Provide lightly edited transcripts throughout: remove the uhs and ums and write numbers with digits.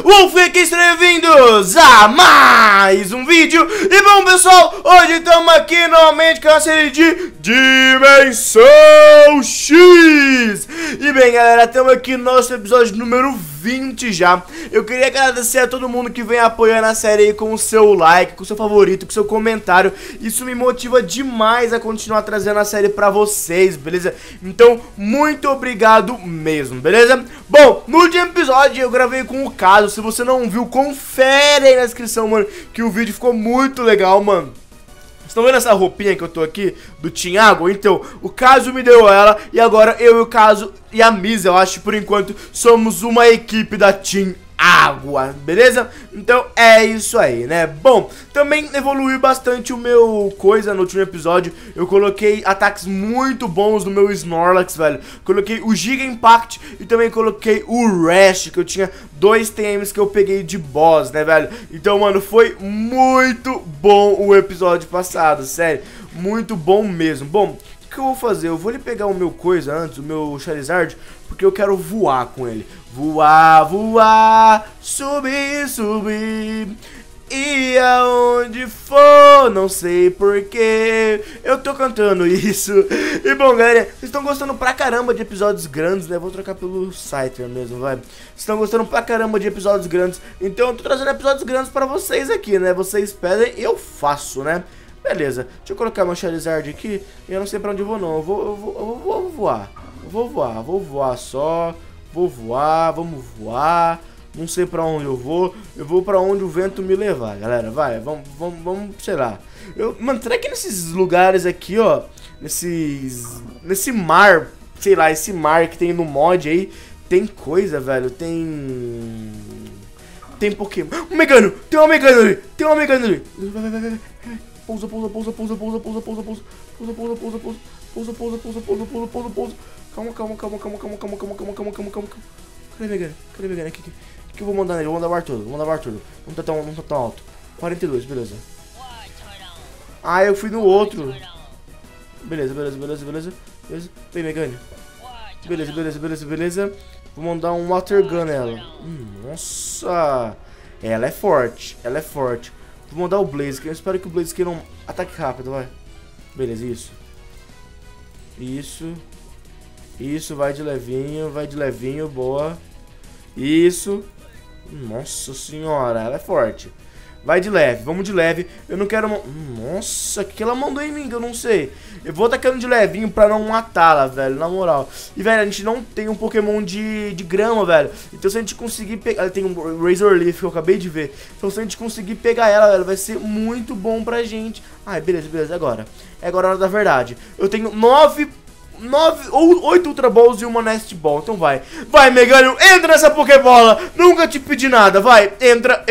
Wolf aqui, sejam bem-vindos a mais um vídeo. E bom, pessoal, hoje estamos aqui novamente com a série de Dimensão X. E bem, galera, estamos aqui no nosso episódio número 20 já. Eu queria agradecer a todo mundo que vem apoiando a série aí com o seu like, com o seu favorito, com o seu comentário. Isso me motiva demais a continuar trazendo a série pra vocês, beleza? Então, muito obrigado mesmo, beleza? Bom, no último episódio eu gravei com o Caso. Se você não viu, confere aí na descrição, mano, que o vídeo ficou muito legal, mano. Vocês estão vendo essa roupinha que eu tô aqui, do Thiago? Então, o Caso me deu ela, e agora eu e o Caso e a Misa, eu acho, por enquanto, somos uma equipe da Team Água, beleza? Então é isso aí, né? Bom, também evoluiu bastante o meu coisa no último episódio. Eu coloquei ataques muito bons no meu Snorlax, velho. Coloquei o Giga Impact e também coloquei o Rash, que eu tinha 2 TMs que eu peguei de boss, né, velho? Então, mano, foi muito bom o episódio passado, sério. Muito bom mesmo. Bom, o que eu vou fazer? Eu vou ali pegar o meu coisa antes, o meu Charizard, porque eu quero voar com ele. Voar, voar, subir, subir, e aonde for, não sei porquê, eu tô cantando isso. E bom, galera, vocês estão gostando pra caramba de episódios grandes, né? Vou trocar pelo Scyther mesmo, vai. Vocês estão gostando pra caramba de episódios grandes, então eu tô trazendo episódios grandes pra vocês aqui, né? Vocês pedem, eu faço, né? Beleza, deixa eu colocar meu Charizard aqui. Eu não sei pra onde eu vou não, eu vou voar. Vou voar só. Vou voar, vamos voar. Não sei pra onde eu vou pra onde o vento me levar, galera. Vai, vamos, sei lá. Mano, será que nesses lugares aqui, ó, nesse mar, sei lá, esse mar que tem no mod aí, tem coisa, velho, tem Pokémon. Um Megano, tem uma Megano ali, vai. Pousa. Calma. Cadê Megane? Aqui que eu vou mandar nele? Vou mandar o Arthur. Não tá tão alto. 42, beleza. Ah, eu fui no outro. Beleza. Vem, Megane. Beleza. Vou mandar um Water Gun nela. Nossa. Ela é forte. Vou mandar o Blaze, que eu espero que o Blaze não ataque rápido, vai. Beleza, Isso, vai de levinho, boa. Isso. Nossa senhora, ela é forte. Vai de leve, vamos de leve. Eu não quero... Nossa, o que ela mandou em mim, que eu não sei. Eu vou tacando de levinho pra não matá-la, velho, na moral. E, velho, a gente não tem um Pokémon de grama, velho. Então, se a gente conseguir pegar... Ela tem um Razor Leaf que eu acabei de ver. Então, se a gente conseguir pegar ela, velho, vai ser muito bom pra gente. Ai, beleza, agora. É agora a hora da verdade. Eu tenho 8 Ultra Balls e uma Nest Ball. Então vai, Megane, entra nessa Pokébola. Nunca te pedi nada, vai. Entra.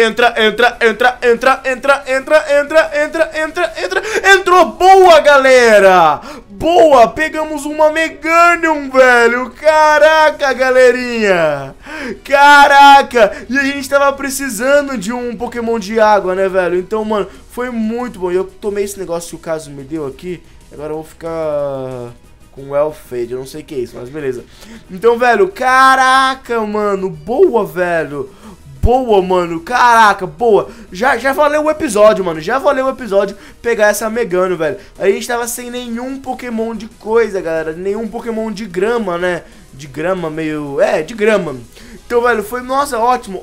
Entrou, boa, galera. Boa, pegamos uma Meganium, velho. Caraca, galerinha. Caraca. E a gente tava precisando de um Pokémon de água, né, velho? Então, mano, foi muito bom. Eu tomei esse negócio que o Caso me deu aqui. Agora eu vou ficar... com o Elfade, eu não sei o que é isso, mas beleza. Então, velho, caraca, mano, boa, velho. Boa, mano, caraca, boa. Já valeu o episódio, mano, pegar essa Megane, velho. A gente tava sem nenhum Pokémon de coisa, galera, nenhum Pokémon de grama, né? De grama meio... de grama. Então, velho, foi, nossa, ótimo.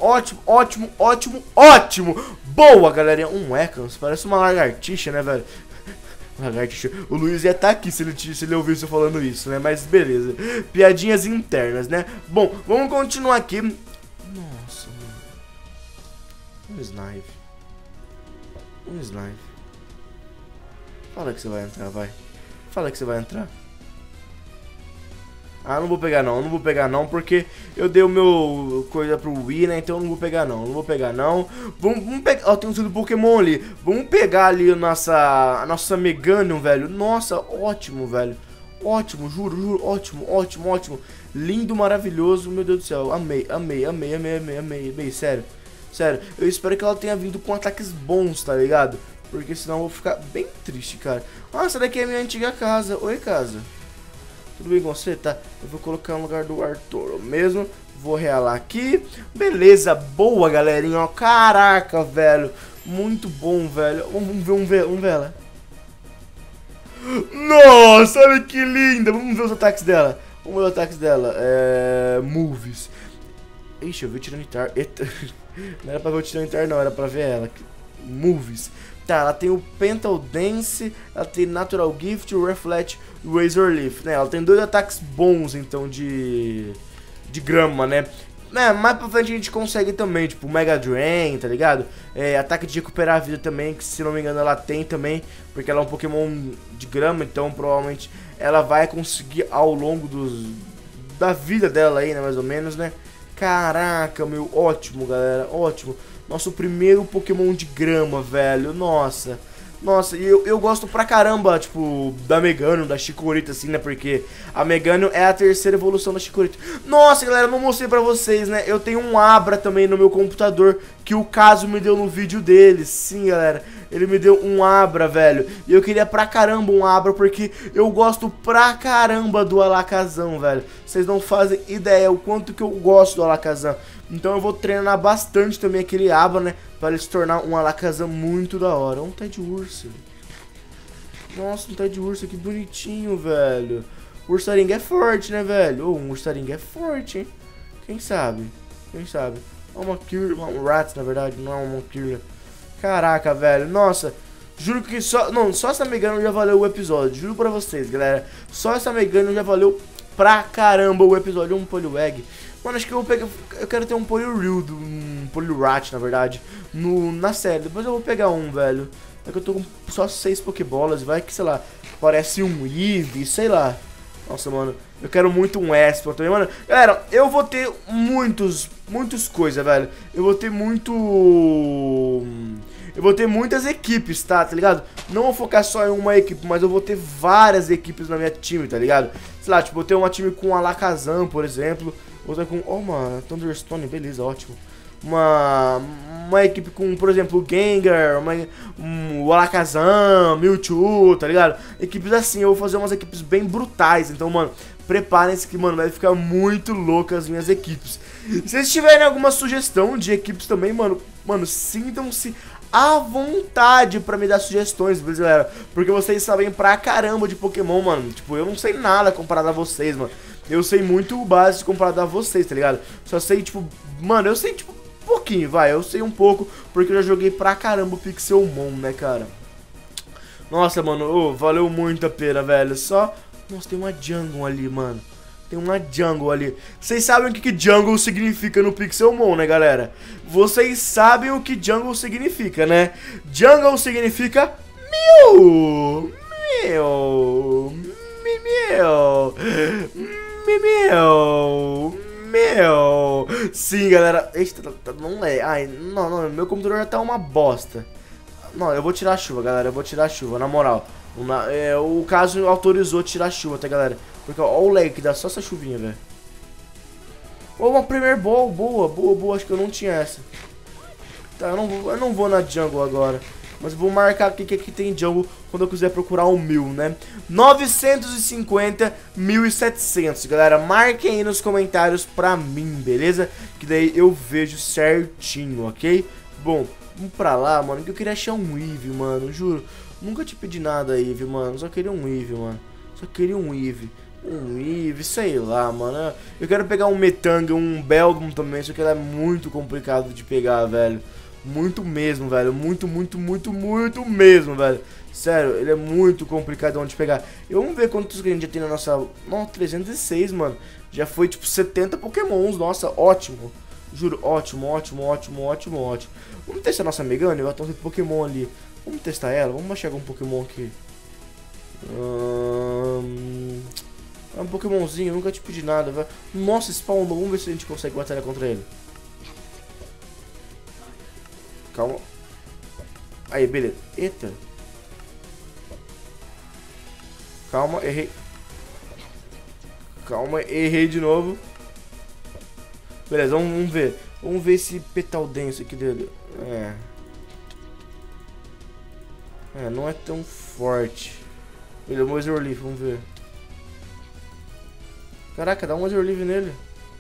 Boa, galerinha. Um Ekans, parece uma lagartixa, né, velho? O Luiz ia estar aqui se ele ouvisse eu falando isso, né? Mas beleza. Piadinhas internas, né? Bom, vamos continuar aqui. Nossa, mano. Um Snipe. Fala que você vai entrar, vai. Ah, não vou pegar não, porque eu dei o meu coisa pro Wii, né? Então eu não vou pegar não, Vamos pegar, ó, tem um Pokémon ali. Vamos pegar ali a nossa Meganium, velho. Nossa, ótimo, velho. Ótimo, juro, ótimo. Lindo, maravilhoso, meu Deus do céu. Amei, sério. Eu espero que ela tenha vindo com ataques bons, tá ligado? Porque senão eu vou ficar bem triste, cara. Ah, essa daqui é a minha antiga casa. Oi, casa. Tudo bem com você? Tá, eu vou colocar no lugar do Arthur mesmo. Vou realar aqui. Beleza, boa, galerinha, ó. Caraca, velho. Muito bom, velho. Vamos ver ela. Nossa, olha que linda. Vamos ver os ataques dela. Vamos ver os ataques dela. Moves. Ixi, eu vi o Tiranitar. Eita. Não era pra ver o Tiranitar, não. Era pra ver ela. Moves. Tá, ela tem o Pental Dance. Ela tem Natural Gift, o Reflect e o Razor Leaf, né? Ela tem 2 ataques bons, então, de grama, né? Mais pra frente a gente consegue também, tipo, Mega Drain, tá ligado? Ataque de recuperar a vida também, que se não me engano ela tem também, porque ela é um Pokémon de grama, então provavelmente ela vai conseguir ao longo da vida dela aí, né, mais ou menos, né? Caraca, meu, ótimo, galera, ótimo. Nosso primeiro Pokémon de grama, velho, nossa. Nossa, e eu gosto pra caramba, tipo, da Meganium, da Chikorita, assim, né? Porque a Meganium é a 3ª evolução da Chikorita. Nossa, galera, eu não mostrei pra vocês, né? Eu tenho um Abra também no meu computador, que o Caso me deu no vídeo dele. Sim, galera, ele me deu um Abra, velho. E eu queria pra caramba um Abra, porque eu gosto pra caramba do Alakazam, velho. Vocês não fazem ideia o quanto que eu gosto do Alakazam. Então eu vou treinar bastante também aquele Abra, né? Para ele se tornar um Alakazam muito da hora. Um Teddiursa. Nossa, um Teddiursa, que bonitinho, velho. O Ursaring é forte, né, velho? Um Ursaring é forte, hein? Quem sabe? Quem sabe? Uma Rats, na verdade, não é uma Kirlia. Caraca, velho. Nossa, juro que só... Não, só essa Meganium já valeu o episódio. Juro pra vocês, galera. Só essa Meganium já valeu pra caramba o episódio. Um Poliwag. Mano, acho que eu vou pegar... Eu quero ter um Poliwrath, um Poliwrath, na verdade, na série. Depois eu vou pegar um, velho. É que eu tô com só 6 Pokébolas. Vai que, sei lá, parece um Eevee, sei lá. Nossa, mano, eu quero muito um Espon também, mano. Galera, eu vou ter muitas coisas, velho. Eu vou ter muitas equipes, tá ligado? Não vou focar só em uma equipe, mas eu vou ter várias equipes na minha time, tá ligado? Sei lá, tipo, eu tenho uma time com Alakazam, por exemplo. Outra com... Oh, uma Thunderstone, beleza, ótimo. Uma equipe com, por exemplo, o Gengar, o Alakazam, Mewtwo, tá ligado? Equipes assim, eu vou fazer umas equipes bem brutais. Então, mano, preparem-se que, mano, vai ficar muito louco as minhas equipes. Se vocês tiverem alguma sugestão de equipes também, mano, sintam-se à vontade pra me dar sugestões, beleza, galera? Porque vocês sabem pra caramba de Pokémon, mano. Tipo, eu não sei nada comparado a vocês, mano. Eu sei muito o básico comparado a vocês, tá ligado? Só sei, tipo... Mano, eu sei, tipo, um pouquinho, vai. Eu sei um pouco, porque eu já joguei pra caramba o Pixelmon, né, cara? Nossa, mano, valeu muito a pena, velho. Só... Nossa, tem uma Jungle ali, mano. Tem uma Jungle ali. Vocês sabem o que Jungle significa no Pixelmon, né, galera? Vocês sabem o que Jungle significa, né? Jungle significa... Meu... Sim, galera. Eita, não é. Ai, não, meu computador já tá uma bosta. Não, eu vou tirar a chuva, galera. Eu vou tirar a chuva, na moral. O caso autorizou tirar a chuva, tá, galera? Porque, ó, o lag que dá só essa chuvinha, velho. Uma Premier Ball, boa. Acho que eu não tinha essa. Tá, eu não vou na Jungle agora. Mas vou marcar aqui que aqui tem Jungle quando eu quiser procurar o 1000, né? 950, 1700, galera. Marquem aí nos comentários pra mim, beleza? Que daí eu vejo certinho, ok? Bom, vamos pra lá, mano, que eu queria achar um Eevee, mano, juro. Nunca te pedi nada, Eevee, mano. Só queria um Eevee, mano. Só queria um Eevee. Um Eevee, sei lá, mano. Eu quero pegar um Metanga, um Beldum também, só que ela é muito complicado de pegar, velho. Muito mesmo, velho. Muito mesmo, velho. Sério, ele é muito complicado de pegar. E vamos ver quantos que a gente já tem na nossa... Nossa, 306, mano. Já foi, tipo, 70 Pokémons. Nossa, ótimo. Juro, ótimo. Vamos testar a nossa Meganium. Vai ter um Pokémon ali. Vamos testar ela. Vamos chegar um Pokémon aqui. É um Pokémonzinho. Nunca te pedi nada, velho. Nossa, spawnou. Vamos ver se a gente consegue batalhar contra ele. Calma. Aí, beleza. Eita. Calma, errei. Calma, errei de novo. Beleza, vamos ver. Vamos ver esse Petal Dance aqui dele. Não é tão forte. Beleza, vamos ver. Vamos ver. Caraca, dá um laser livre nele.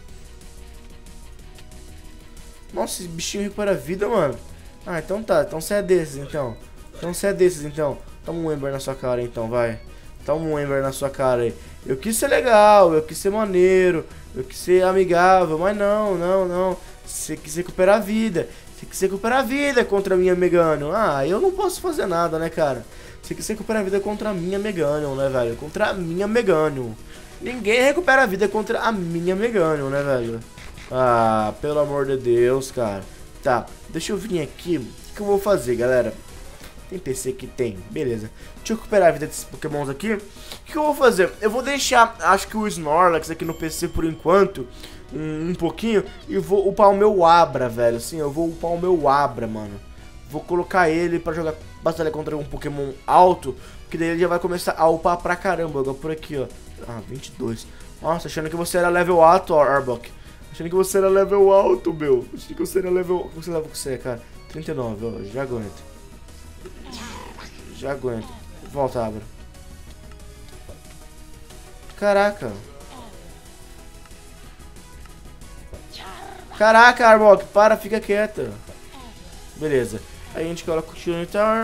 Nossa, esse bichinho recupera a vida, mano. Ah, então tá. Então você é desses, então. Então você é desses, então. Toma um Ember na sua cara, então, vai. Toma um Ember na sua cara aí. Eu quis ser legal, eu quis ser maneiro, eu quis ser amigável, mas não, não, não. Você quis recuperar a vida. Você quis recuperar a vida contra a minha Meganium. Ah, eu não posso fazer nada, né, cara? Você quis recuperar a vida contra a minha Meganium, né, velho? Contra a minha Meganium. Ninguém recupera a vida contra a minha Meganium, né, velho? Ah, pelo amor de Deus, cara. Tá, deixa eu vir aqui. O que eu vou fazer, galera? Tem PC que tem, beleza. Deixa eu recuperar a vida desses pokémons aqui. O que eu vou fazer? Eu vou deixar, acho que o Snorlax aqui no PC por enquanto, um pouquinho. E vou upar o meu Abra, velho. Sim, eu vou upar o meu Abra, mano. Vou colocar ele pra jogar batalha contra um Pokémon alto, que daí ele já vai começar a upar pra caramba. Agora por aqui, ó. Ah, 22. Nossa, achando que você era level alto, ó, Arbok. Achando que você era level alto, meu. Achando que você era level... Você leva com você, cara? 39, ó. Já aguento. Já aguento. Volta, Abra. Caraca. Caraca, Arbok. Para, fica quieta. Beleza. Aí a gente coloca o Tunitar.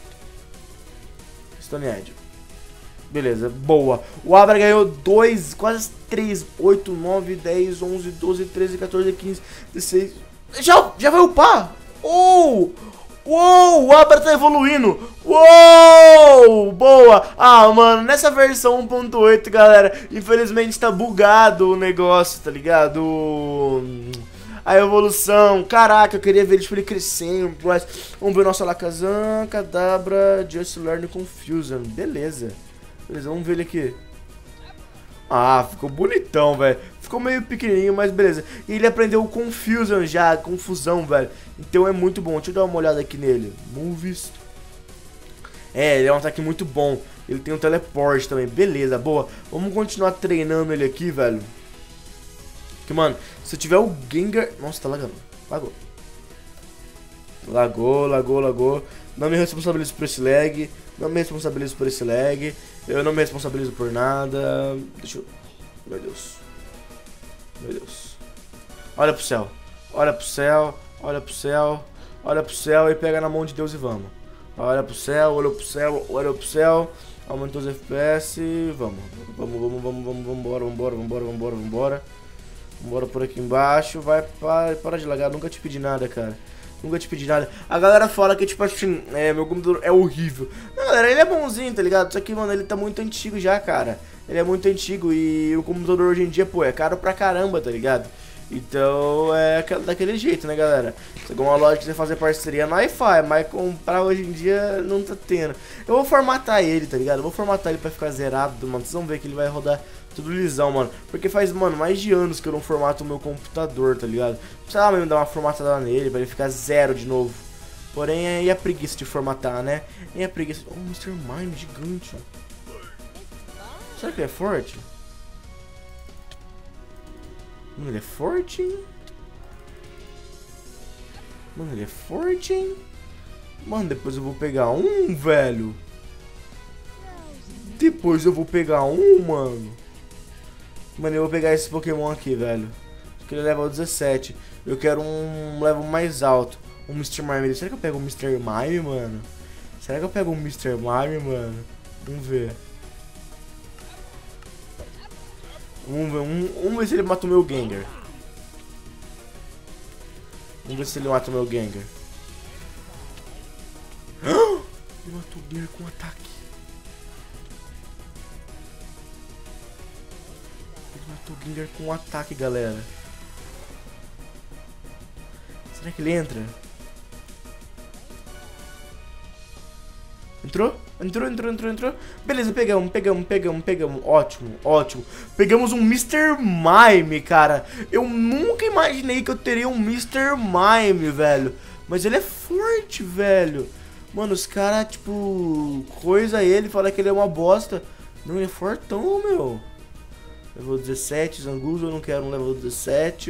Stone Edge. Beleza, boa. O Abra ganhou 2, quase 3, 8, 9, 10, 11, 12, 13, 14, 15, 16. Já vai upar? Oh! Uou, o Abra tá evoluindo. Uou, boa. Ah, mano, nessa versão 1.8, galera, infelizmente tá bugado o negócio, tá ligado? A evolução. Caraca, eu queria ver ele crescendo. Mas vamos ver o nosso Alakazam, Kadabra, Just Learn Confusion. Beleza. Beleza, vamos ver ele aqui. Ah, ficou bonitão, velho. Ficou meio pequenininho, mas beleza. E ele aprendeu o Confusion já, confusão, velho. Então é muito bom. Deixa eu dar uma olhada aqui nele. Moves. É, ele é um ataque muito bom. Ele tem um teleporte também. Beleza, boa. Vamos continuar treinando ele aqui, velho. Que, mano, se tiver o Gengar... Nossa, tá lagando. Lagou. Lagou. Não me responsabilizo por esse lag. Não me responsabilizo por esse lag. Eu não me responsabilizo por nada. Deixa eu... Meu Deus. Meu Deus. Olha pro céu. Olha pro céu. Olha pro céu. Olha pro céu e pega na mão de Deus e vamos. Olha pro céu, olha pro céu, olha pro céu. Aumentou os FPS. Vamos. Vambora. Vambora por aqui embaixo. Vai, para de lagar. Nunca te pedi nada, cara. Nunca te pedi nada. A galera fala que, tipo assim, meu computador é horrível. Não, galera, ele é bonzinho, tá ligado? Só que, mano, ele tá muito antigo já, cara. Ele é muito antigo e o computador hoje em dia, pô, é caro pra caramba, tá ligado? Então, é daquele jeito, né, galera? Se alguma loja quiser fazer parceria no Wi-Fi, mas comprar hoje em dia não tá tendo. Eu vou formatar ele, tá ligado? Eu vou formatar ele pra ficar zerado, mano. Vocês vão ver que ele vai rodar tudo lisão, mano. Porque faz, mano, mais de anos que eu não formato o meu computador, tá ligado? Precisava mesmo dar uma formatada nele pra ele ficar zero de novo. Porém, e a preguiça de formatar, né? E a preguiça... Oh, Mr. Mime gigante. Será que ele é forte? Mano, ele é forte, hein? Mano, ele é forte, hein? Mano, depois eu vou pegar um, velho. Depois eu vou pegar um, mano. Mano, eu vou pegar esse Pokémon aqui, velho. Acho que ele é level 17. Eu quero um level mais alto. Um Mr. Mime. Será que eu pego um Mr. Mime, mano? Será que eu pego um Mr. Mime, mano? Vamos ver. Vamos ver se ele mata o meu Gengar. Vamos ver se ele mata o meu Gengar. Ele matou o Gengar com um ataque. Ele matou o Gengar com um ataque, galera. Será que ele entra? Entrou? Entrou. Beleza, pegamos. Ótimo. Pegamos um Mr. Mime, cara. Eu nunca imaginei que eu teria um Mr. Mime, velho. Mas ele é forte, velho. Mano, os caras, tipo, coisa ele, fala que ele é uma bosta. Não, ele é fortão, meu. Level 17, Zangoose, eu não quero um level 17.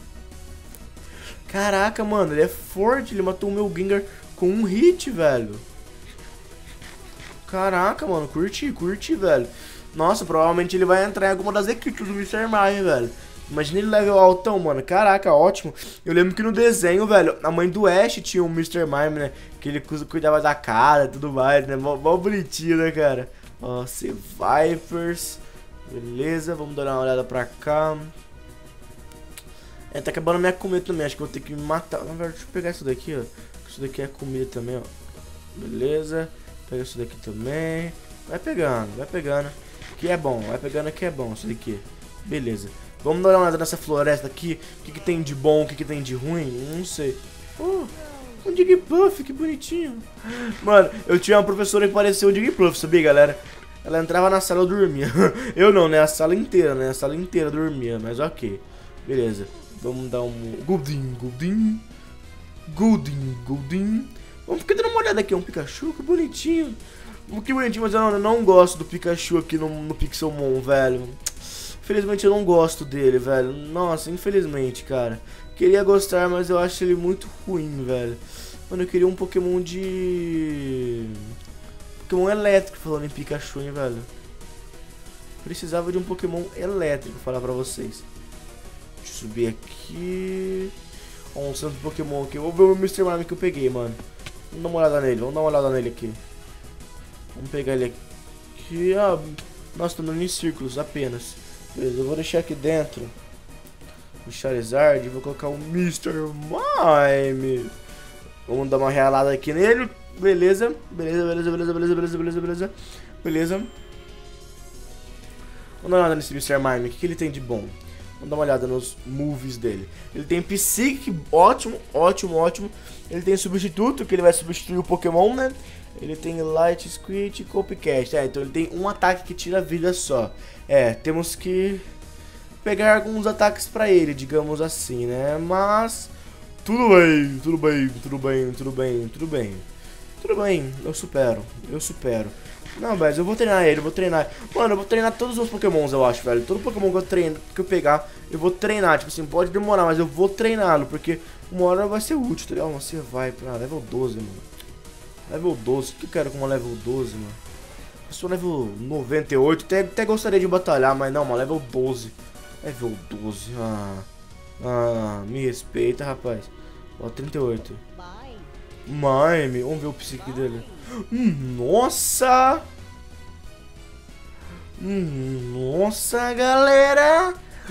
Caraca, mano, ele é forte. Ele matou o meu Gengar com um hit, velho. Caraca, mano, curti, velho. Nossa, provavelmente ele vai entrar em alguma das equipes do Mr. Mime, velho. Imagina ele level altão, mano. Caraca, ótimo. Eu lembro que no desenho, velho, a mãe do Ash tinha um Mr. Mime, né? Que ele cuidava da cara e tudo mais, né? Mó bonitinho, né, cara? Ó, Vipers. Beleza, vamos dar uma olhada pra cá. É, tá acabando a minha comida também. Acho que eu vou ter que me matar. Na verdade, deixa eu pegar isso daqui, ó. Isso daqui é comida também, ó. Beleza. Pega isso daqui também. Vai pegando. Que é bom, vai pegando que é bom isso daqui. Beleza. Vamos dar uma olhada nessa floresta aqui. O que tem de bom, o que tem de ruim? Não sei. Oh, um Jigglypuff, que bonitinho. Mano, eu tinha uma professora que parecia o Jigglypuff, sabia, galera? Ela entrava na sala e eu dormia. Eu não, né? A sala inteira, né? A sala inteira dormia, mas ok. Beleza. Vamos dar um... Goldin. Vamos ficar dando uma olhada aqui. Um Pikachu, que bonitinho. Que bonitinho, mas eu não gosto do Pikachu aqui no Pixelmon, velho. Infelizmente eu não gosto dele, velho. Nossa, infelizmente, cara. Queria gostar, mas eu acho ele muito ruim, velho. Mano, eu queria um Pokémon de... Pokémon elétrico, falando em Pikachu, hein, velho. Precisava de um Pokémon elétrico, falar pra vocês. Deixa eu subir aqui. Ó, um santo Pokémon aqui. Vou ver o Mr. Mime que eu peguei, mano. Vamos dar uma olhada nele, aqui. Vamos pegar ele aqui. Ah, nossa, tô andando em círculos apenas. Beleza, eu vou deixar aqui dentro o Charizard e vou colocar o Mr. Mime. Vamos dar uma realada aqui nele. Beleza. Vamos dar uma olhada nesse Mr. Mime. O que ele tem de bom? Vamos dar uma olhada nos moves dele. Ele tem Psychic, ótimo. Ele tem substituto, que ele vai substituir o Pokémon, né? Ele tem Light Squid e Copycat. Então ele tem um ataque que tira vida só. Temos que pegar alguns ataques pra ele, digamos assim, né? Mas tudo bem, eu supero. Não, mas eu vou treinar ele, Mano, eu vou treinar todos os meus Pokémons, eu acho, velho. Todo Pokémon que eu pegar, eu vou treinar. Tipo assim, pode demorar, mas eu vou treiná-lo, porque uma hora vai ser útil, tá ligado? Você vai pra level 12, mano. Level 12, o que eu quero com uma level 12, mano? Eu sou level 98, até gostaria de batalhar, mas não, mano, level 12. Level 12, me respeita, rapaz. Ó, 38. Mime, vamos ver o psique dele. Nossa! Nossa, galera!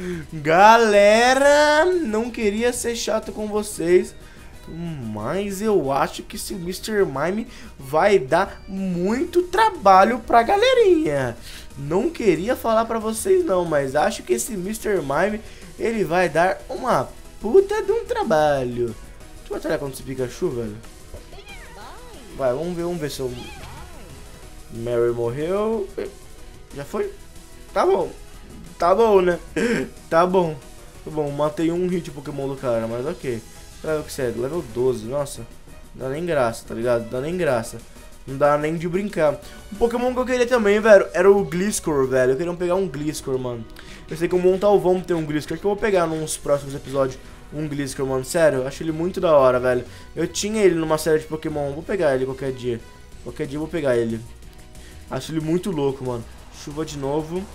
Não queria ser chato com vocês, mas eu acho que esse Mr. Mime vai dar muito trabalho pra galerinha. Não queria falar pra vocês não, mas acho que esse Mr. Mime, ele vai dar uma puta de um trabalho. Deixa eu batalhar contra esse Pikachu, velho. Vai, vamos ver se o Mary morreu. Já foi? Tá bom, né? Tá bom, matei um hit Pokémon do cara, mas ok. Level que sério, level 12, nossa. Não dá nem graça, tá ligado? Não dá nem de brincar. Um Pokémon que eu queria também, velho, era o Gliscor, velho. Eu queria pegar um Gliscor, mano. Eu sei que o Montalvão tem um Gliscor, que eu vou pegar nos próximos episódios. Um Gliscor, mano, sério, eu acho ele muito da hora, velho. Eu tinha ele numa série de Pokémon, vou pegar ele qualquer dia. Qualquer dia eu vou pegar ele. Acho ele muito louco, mano. Chuva de novo.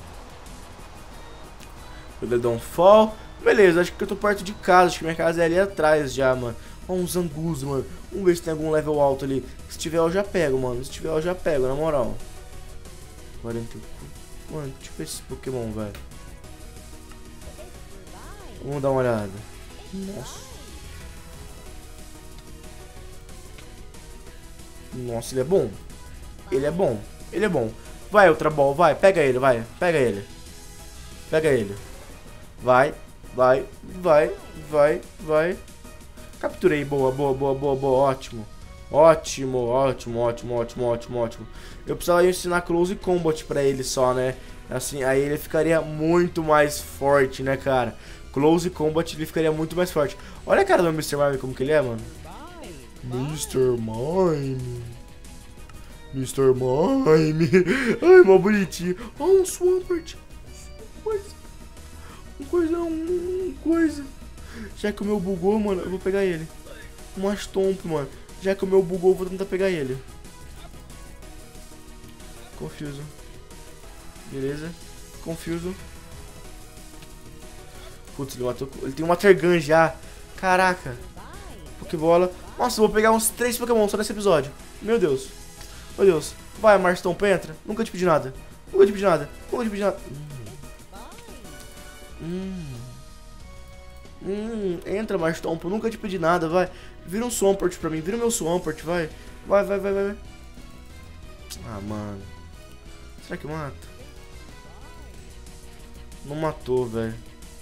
Fall. Beleza, acho que eu tô perto de casa. Acho que minha casa é ali atrás já, mano. Ó, um Zangoose, mano. Vamos ver se tem algum level alto ali. Se tiver eu já pego, mano. Se tiver eu já pego, na moral. 44. Mano, deixa eu ver esse Pokémon, velho. Vamos dar uma olhada. Nossa, ele é bom. Vai, Ultra Ball, vai. Pega ele. Vai. Capturei, boa. Ótimo. Eu precisava ensinar Close Combat pra ele só, né? Assim, aí ele ficaria muito mais forte, né, cara? Close Combat ele ficaria muito mais forte. Olha a cara do Mr. Mime como que ele é, mano. Mr. Mime. Ai, mó bonitinho. Ó, um Swampert. Um coisa. Já que o meu bugou, mano, eu vou pegar ele. Um Astomp, mano. Já que o meu bugou, eu vou tentar pegar ele. Confuso. Beleza. Confuso. Putz, ele matou. Ele tem um Watergun já. Caraca. Pokébola. Nossa, eu vou pegar uns 3 Pokémon só nesse episódio. Meu Deus. Meu Deus. Vai, Marstomp, entra. Nunca te pedi nada. Nunca te pedi nada. Nunca te pedi nada. Entra, Marstomp. Eu nunca te pedi nada, vai. Vira um Swampert pra mim. Vira o meu Swampert, vai. Vai. Ah, mano. Será que mata? Não matou, velho.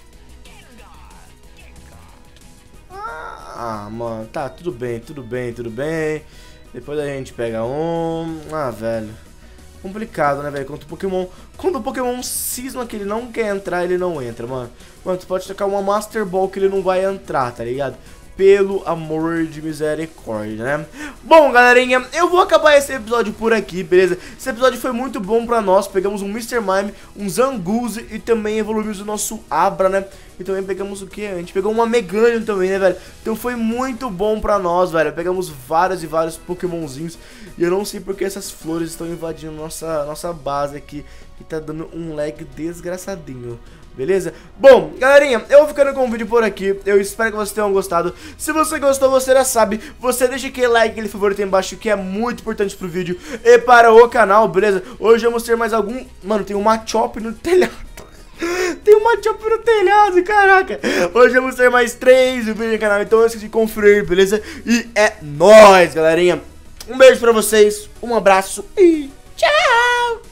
Ah, mano. Tá, tudo bem. Depois a gente pega um... Ah, velho. Complicado, né, velho? Quando o Pokémon cisma que ele não quer entrar, ele não entra, mano. Mano, tu pode tacar uma Master Ball que ele não vai entrar, tá ligado? Pelo amor de misericórdia, né? Bom, galerinha, eu vou acabar esse episódio por aqui, beleza? Esse episódio foi muito bom pra nós. Pegamos um Mr. Mime, um Zangoose e também evoluímos o nosso Abra, né? E também pegamos o que? A gente pegou uma Meganium também, né, velho? Então foi muito bom pra nós, velho. Pegamos vários e vários Pokémonzinhos. E eu não sei porque essas flores estão invadindo nossa base aqui, que tá dando um lag desgraçadinho. Beleza? Bom, galerinha, eu vou ficando com o vídeo por aqui. Eu espero que vocês tenham gostado. Se você gostou, você já sabe, você deixa aquele like, aquele favorito aí embaixo, que é muito importante pro vídeo e para o canal, beleza? Hoje vamos ter mais algum... Mano, tem uma Chop no telhado. Tem uma Chop no telhado, caraca. Hoje vamos ter mais 3 vídeos no canal, então não esqueça de conferir, beleza? E é nóis, galerinha. Um beijo pra vocês, um abraço e tchau!